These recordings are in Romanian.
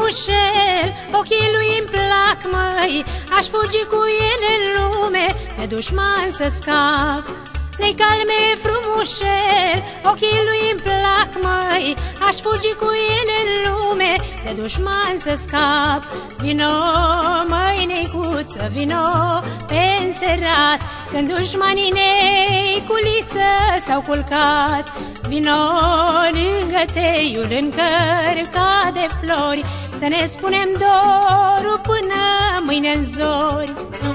frumușel, ochii lui îmi plac, măi, aș fugi cu el în lume, de dușman să scap. Ne-i calme frumușel, ochii lui îmi plac, măi, aș fugi cu el în lume, de dușman să scap. Vino, măi, neicuță, vino pe înserat, când dușmanii neiculiță s-au culcat. Vino lângă teiul încărcat de flori, să ne spunem dorul până mâine-n zori.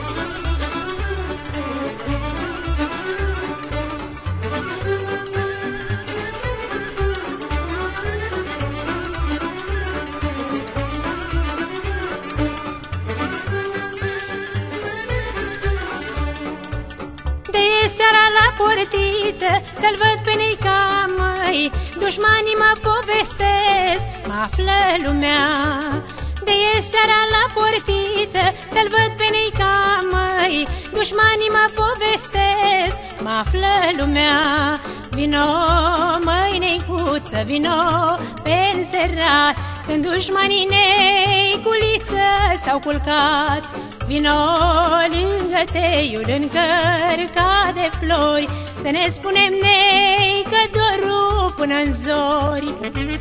Seara la portiță să-l văd pe neica, măi, dușmanii mă povestesc, mă află lumea. De ies seara la portiță să-l văd pe neica, măi, dușmanii mă povestesc, mă află lumea. Vino, măi, neicuță, vino pe înserat, când dușmanii neiculiță s-au culcat. Vino lângă teiul încărcat de flori, să ne spunem neică dorul până-n zori.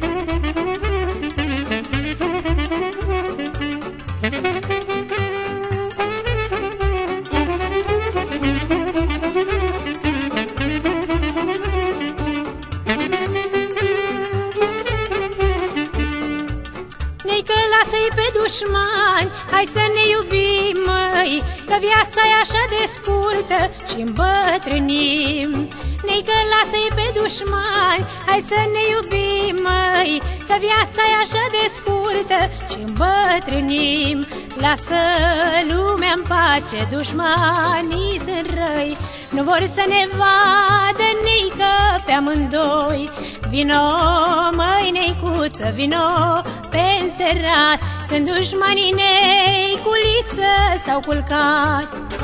Neică, lasă-i pe dușmani, hai să ne iubim, măi, că viața e așa de scurtă și îmbătrânim. Neică, lasă-i pe dușmani, hai să ne iubim, măi, că viața e așa de scurtă și îmbătrânim. Lasă lumea-n pace, dușmanii sunt răi, nu vor să ne vadă, neică, pe amândoi. Vino, măi, neicuță, vino pe înserat, când dușmanii neiculiță s-au culcat.